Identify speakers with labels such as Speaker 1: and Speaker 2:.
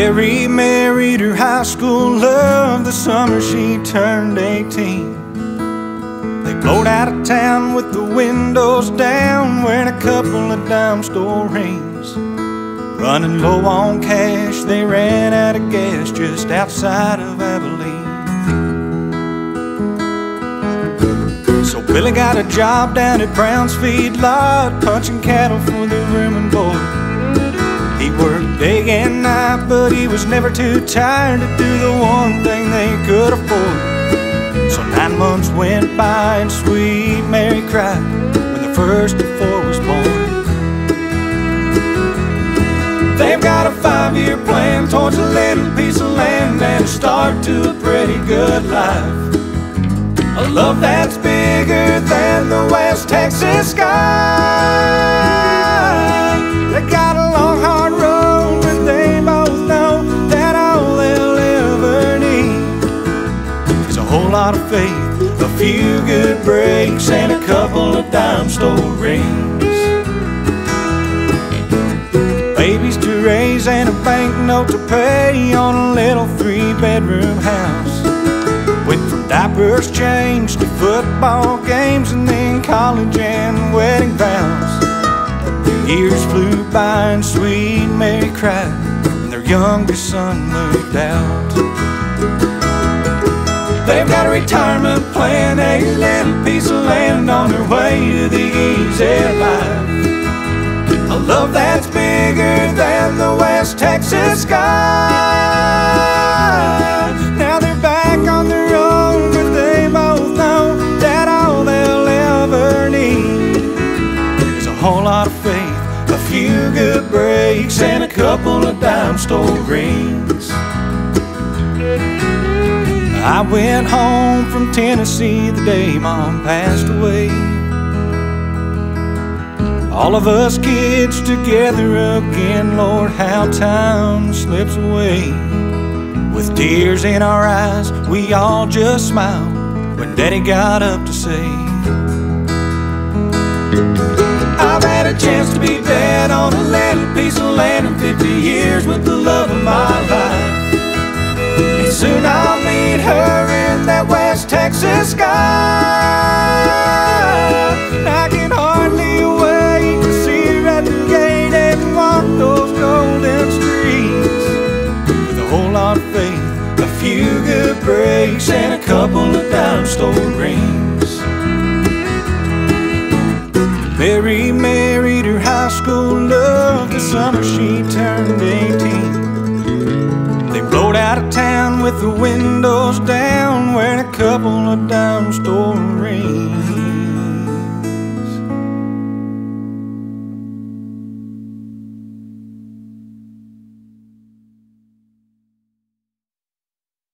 Speaker 1: Mary married her high school love the summer she turned 18. They blowed out of town with the windows down, wearing a couple of dime store rings. Running low on cash, they ran out of gas just outside of Abilene. So Billy got a job down at Brown's Feedlot, punching cattle for the room and board. He worked day and night, but he was never too tired to do the one thing they could afford. So 9 months went by and sweet Mary cried when the first of 4 was born. They've got a 5-year plan towards a little piece of land and a start to a pretty good life. A love that's bigger than the West Texas sky. They got a long, hard road, but they both know that all they'll ever need is a whole lot of faith, a few good breaks, and a couple of dime store rings. Babies to raise and a banknote to pay on a little 3-bedroom house. Went from diapers changed to football games and then college and wedding vows. Years flew by and sweet Mary cried when their youngest son moved out. They've got a retirement plan, a little piece of land on their way to the easy life. A love that's bigger than the West Texas sky. Now they're back on their own, but they both know that all they'll ever need is a whole lot of faith, a few good breaks, and a couple of dime store rings. I went home from Tennessee the day Mom passed away. All of us kids together again, Lord, how time slips away. With tears in our eyes, we all just smiled when Daddy got up to say, I've had a chance to be dead on a little piece of land in 50 years with the love of my life. And soon I'll meet her in that West Texas sky. I can hardly wait to see her at the gate and walk those golden streets with a whole lot of faith, a few good breaks, and a couple of dime store rings. Mary married her high school love the summer she turned 18. They blowed out of town with the windows down, wearing a couple of dime store